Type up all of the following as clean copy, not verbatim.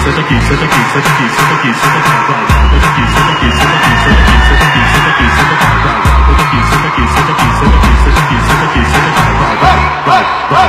senta aqui, senta aqui, senta aqui, senta aqui, senta aqui, vai, senta aqui, senta aqui, senta aqui, senta aqui, senta aqui, senta aqui, senta aqui, vai, senta aqui, senta aqui, senta aqui, senta aqui, senta aqui, senta aqui, senta aqui, vai, vai.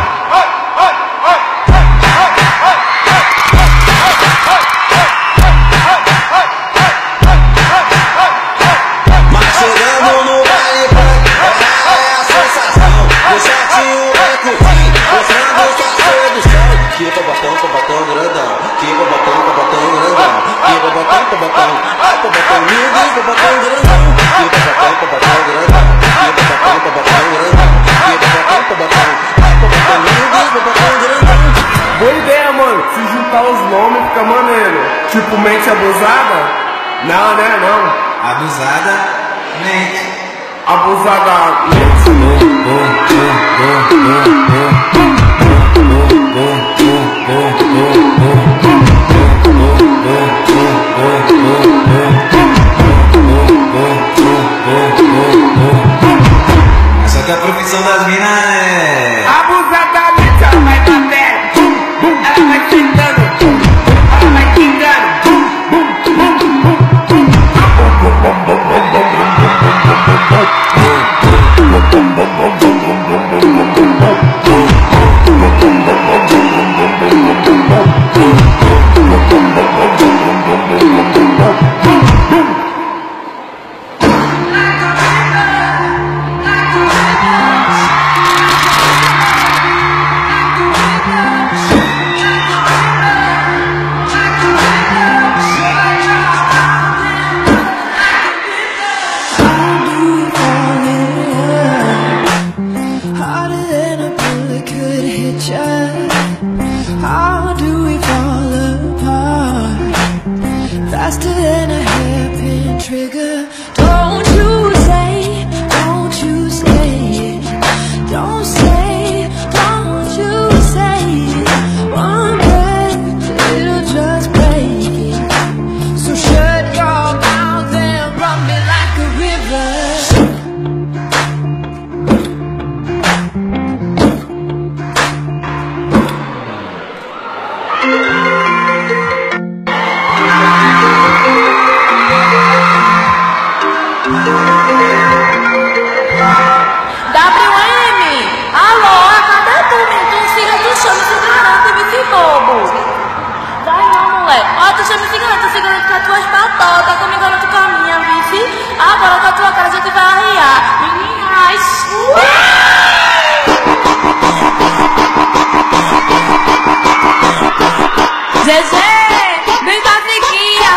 Boa ideia, mano. Se juntar os nomes fica maneiro. Tipo mente abusada? Não, né? Não. Abusada mente. Abusada mente. Essa que é a profissão das minas, né? Abusadamente ela vai batendo. Ela vai sentando. Ela vai quicando. How do we fall apart? Faster than a hairpin trigger. Don't you say it, don't you say it. Don't say it, don't you say it. One breath, it'll just break it. So shut your mouth and run me like a river. WM, alô, cadê tu, menino? Tu siga, tu chama esse garante, esse bobo. Vai não, moleque. Ó, tu chama esse garante com as tuas batotas, comigo na tua caminha, vice. Agora com a tua cara a gente vai arriar. Meninas. Zezé, vem pra fiquinha.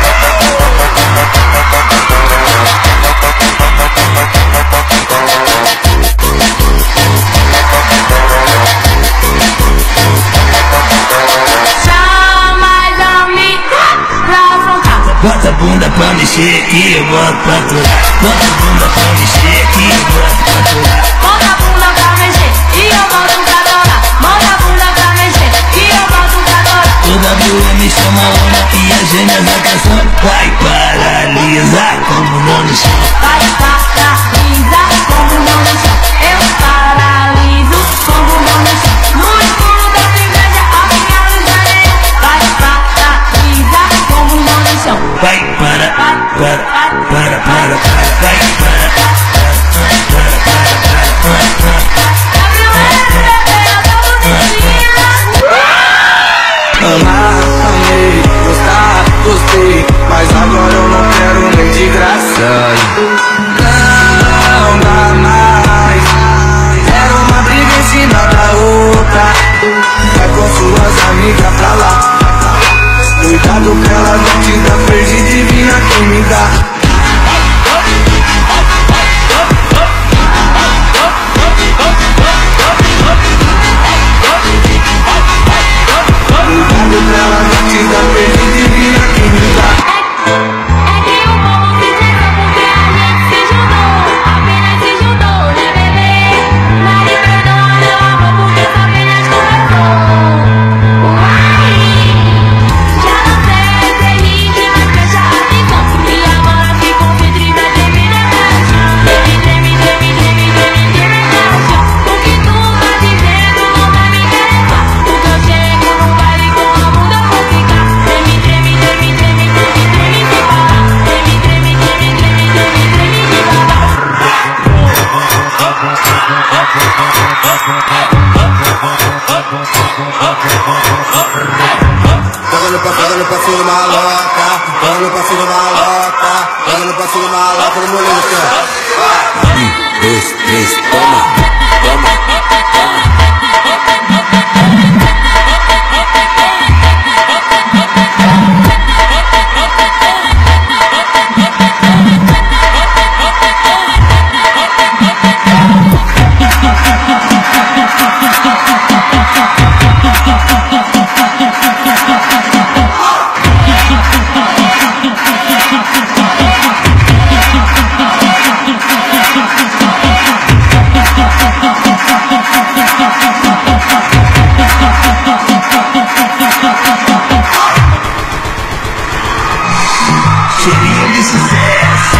Bota a bunda pra mexer e eu boto pra aturar. Bota a bunda pra mexer e eu boto pra aturar. Bota a bunda pra mexer e eu boto pra adorar. Bota a bunda pra mexer e eu boto pra adorar. O WM chama a onda e as gêmeas da canção. Vai paralisar como não no chão. Vai paralisar como não no chão. Eu paraliso como não no chão. No escuro dessa igreja a minha luz é. Vai paralisar como não no chão. Vai para, vai para. Coloca no molejo aqui, ó. 1, 2, 3, toma, toma. Cheirinho de sucesso.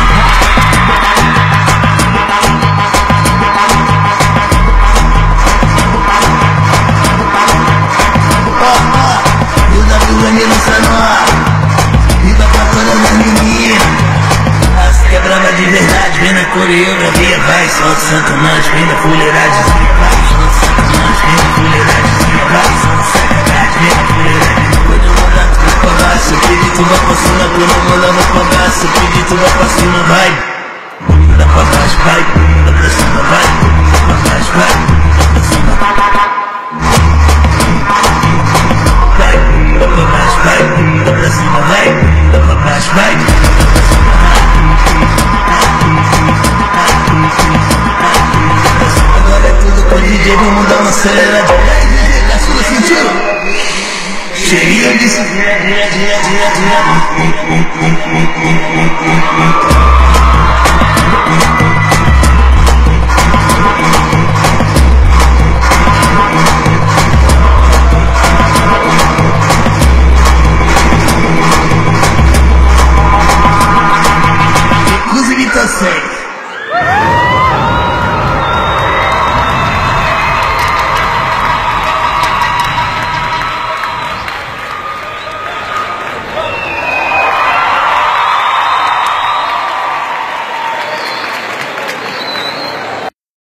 E o WM lançando ar. Viva pra todas as meninas. As quebrava de verdade. Vem na coreografia, vai. Solta sacanagem, vem na fuleiragemzinha, vai. Solta sacanagem, vem na fuleiragemzinha, vai. Solta sacanagem, vem na fuleiragemzinha. Quando eu mandar tudo pra baixo, eu pedi tudo pra cima. Quando eu mandar pra baixo, eu pedi tudo pra cima, vai. Bunda pra baixo, vai. Bunda pra cima, vai. Bunda pra baixo, vai. Bunda pra cima, vai. Bunda pra baixo, vai. Bunda pra cima, vai. Bunda pra baixo, vai. Agora é tudo com o DJ, vamos dar uma aceleradinha. A sua sentiu? Cheirinho de